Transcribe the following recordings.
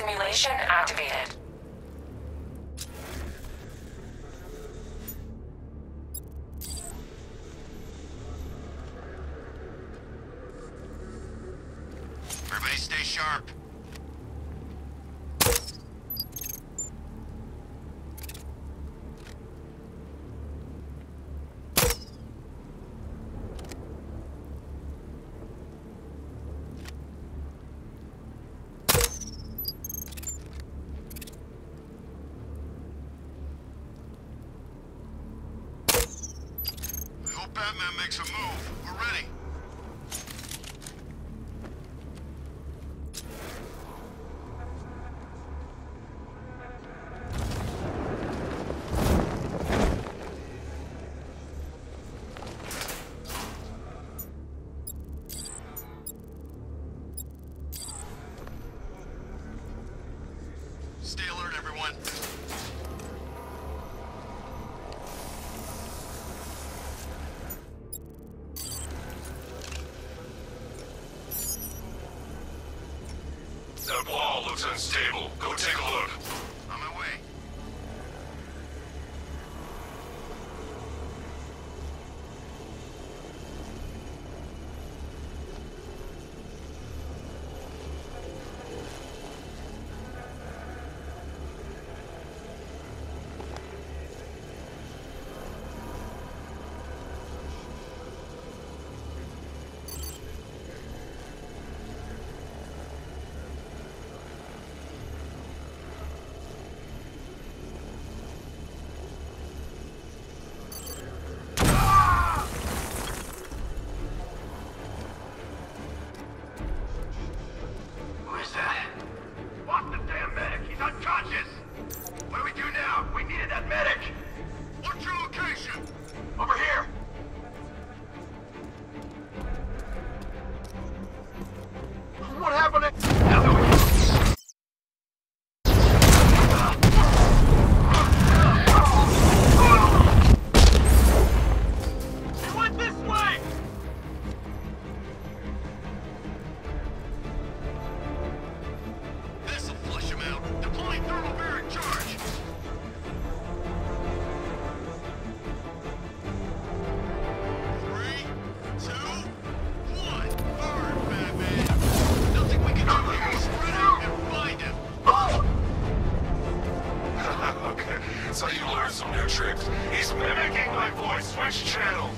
Simulation activated. Everybody stay sharp. I hope Batman makes a move. We're ready. Stay alert, everyone. That wall looks unstable. Go take a look. On my way. So you learned some new tricks. He's mimicking my voice. Switch channels.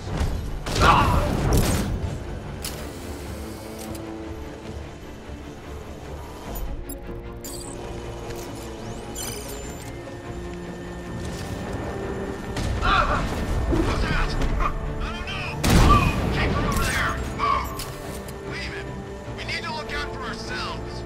What's that? I don't know. Keep her over there. Move. Leave it. We need to look out for ourselves.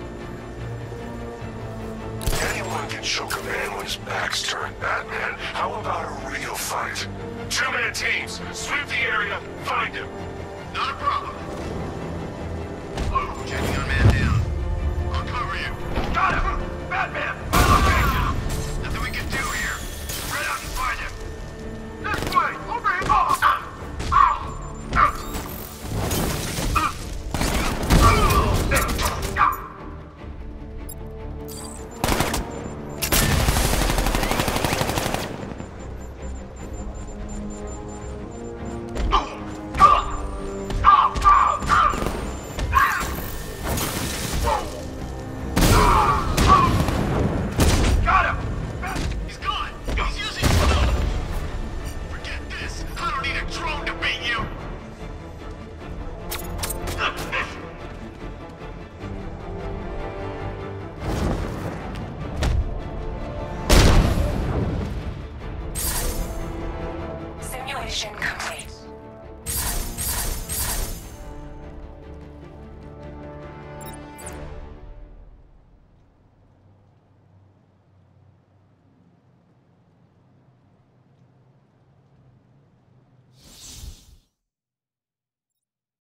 Anyone can choke a man when his back's turned, Batman. How about a real fight? 2-man teams. Sweep the area. Find him. Not a problem. Checking our man down. I'll cover you. Got him! Batman! My location! Nothing we can do here. Spread out and find him. This way! Over here! Simulation complete.